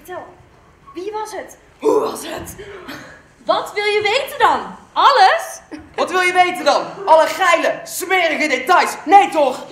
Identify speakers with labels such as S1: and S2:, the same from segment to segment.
S1: vertel. Wie was het? Hoe was het? Wat wil je weten dan? Alles?
S2: Wat wil je weten dan? Alle geile, smerige details. Nee toch?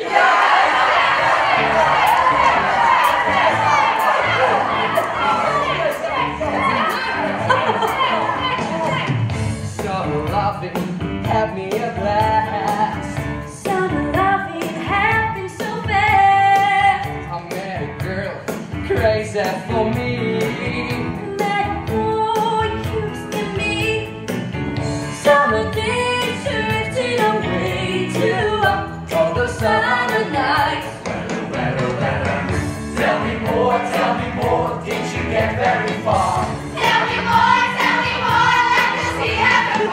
S2: Summer loving had me a blast.
S1: Summer loving happened so fast.
S2: I met a girl crazy for me.
S1: That boy used me. Summer days drifting away to
S2: All the
S1: summer nights.
S2: Tell me more, did you get very far?
S1: Tell me more, let us see heaven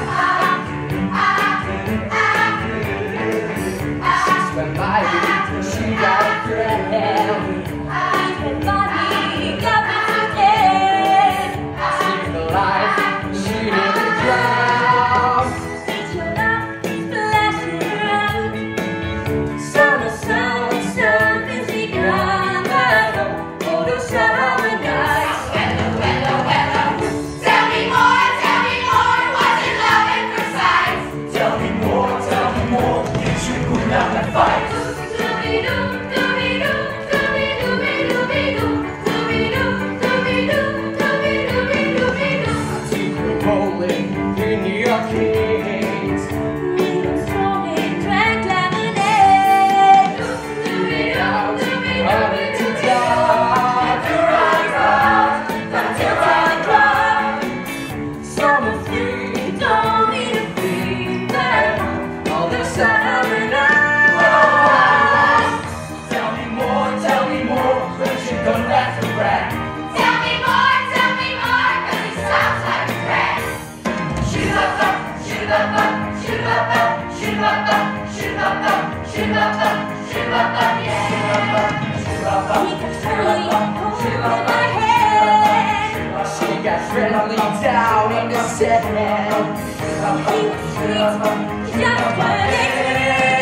S2: She spent by me, she got a friend.
S1: I spent money, got me again.
S2: Saved the life, she didn't drown.
S1: It's your love splashing around. Summer sun, something's begun. All the summer nights. Tell me more, was it love at first sight?
S2: Tell me more, did you put down that fight? Rolling in your kings. Only to die. Summer free, all the summer nights. Tell me more, but you don't have to brag.
S1: Tell me more, 'cause it sounds like a threat.
S2: Shoot up, shoot up, shoot up, shoot up, shoot up, shoot up, yeah. She got friendly down in the sand.
S1: Just